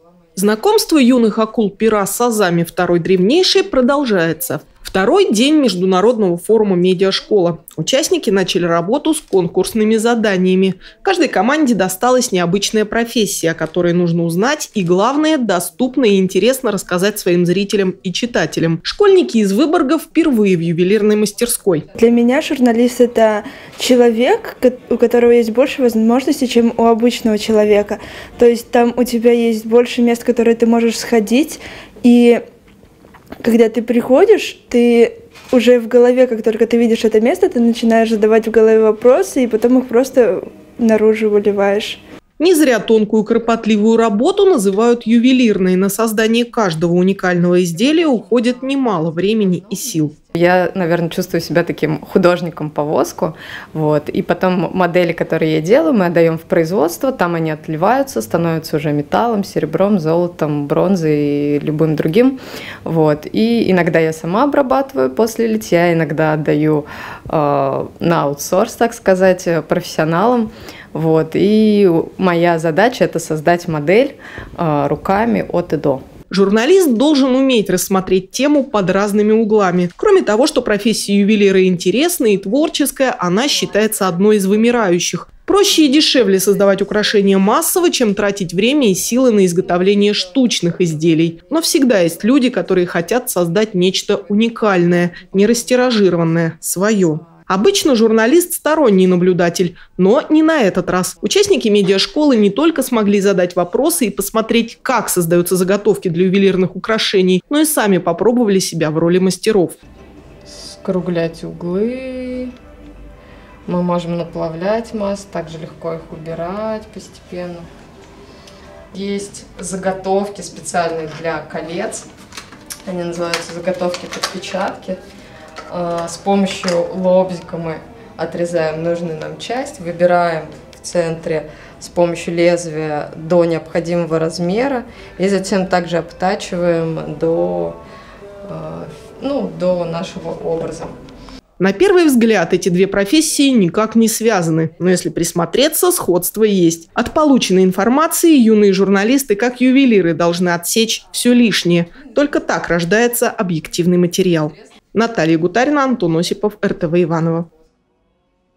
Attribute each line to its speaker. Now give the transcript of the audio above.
Speaker 1: Знакомство юных акул-пера с азами второй древнейшей продолжается. Второй день международного форума «Медиашкола». Участники начали работу с конкурсными заданиями. Каждой команде досталась необычная профессия, о которой нужно узнать и, главное, доступно и интересно рассказать своим зрителям и читателям. Школьники из Выборга впервые в ювелирной мастерской.
Speaker 2: Для меня журналист – это человек, у которого есть больше возможностей, чем у обычного человека. То есть там у тебя есть больше мест, в которые ты можешь сходить, и когда ты приходишь, ты уже в голове, как только ты видишь это место, ты начинаешь задавать в голове вопросы, и потом их просто наружу выливаешь.
Speaker 1: Не зря тонкую кропотливую работу называют ювелирной. На создание каждого уникального изделия уходит немало времени и сил.
Speaker 3: Я, наверное, чувствую себя таким художником по воску. И потом модели, которые я делаю, мы отдаем в производство, там они отливаются, становятся уже металлом, серебром, золотом, бронзой и любым другим. И иногда я сама обрабатываю после литья, иногда отдаю на аутсорс, так сказать, профессионалам. И моя задача – это создать модель руками от и до.
Speaker 1: Журналист должен уметь рассмотреть тему под разными углами. Кроме того, что профессия ювелира интересная и творческая, она считается одной из вымирающих. Проще и дешевле создавать украшения массово, чем тратить время и силы на изготовление штучных изделий. Но всегда есть люди, которые хотят создать нечто уникальное, не растиражированное, свое. Обычно журналист – сторонний наблюдатель, но не на этот раз. Участники медиашколы не только смогли задать вопросы и посмотреть, как создаются заготовки для ювелирных украшений, но и сами попробовали себя в роли мастеров.
Speaker 3: Скруглять углы, мы можем наплавлять массы, также легко их убирать постепенно. Есть заготовки специальные для колец, они называются заготовки под печатки. С помощью лобзика мы отрезаем нужную нам часть, выбираем в центре с помощью лезвия до необходимого размера и затем также обтачиваем до нашего образа.
Speaker 1: На первый взгляд эти две профессии никак не связаны, но если присмотреться, сходство есть. От полученной информации юные журналисты, как ювелиры, должны отсечь все лишнее. Только так рождается объективный материал. Наталья Гутарина, Антон Осипов, РТВ Иваново.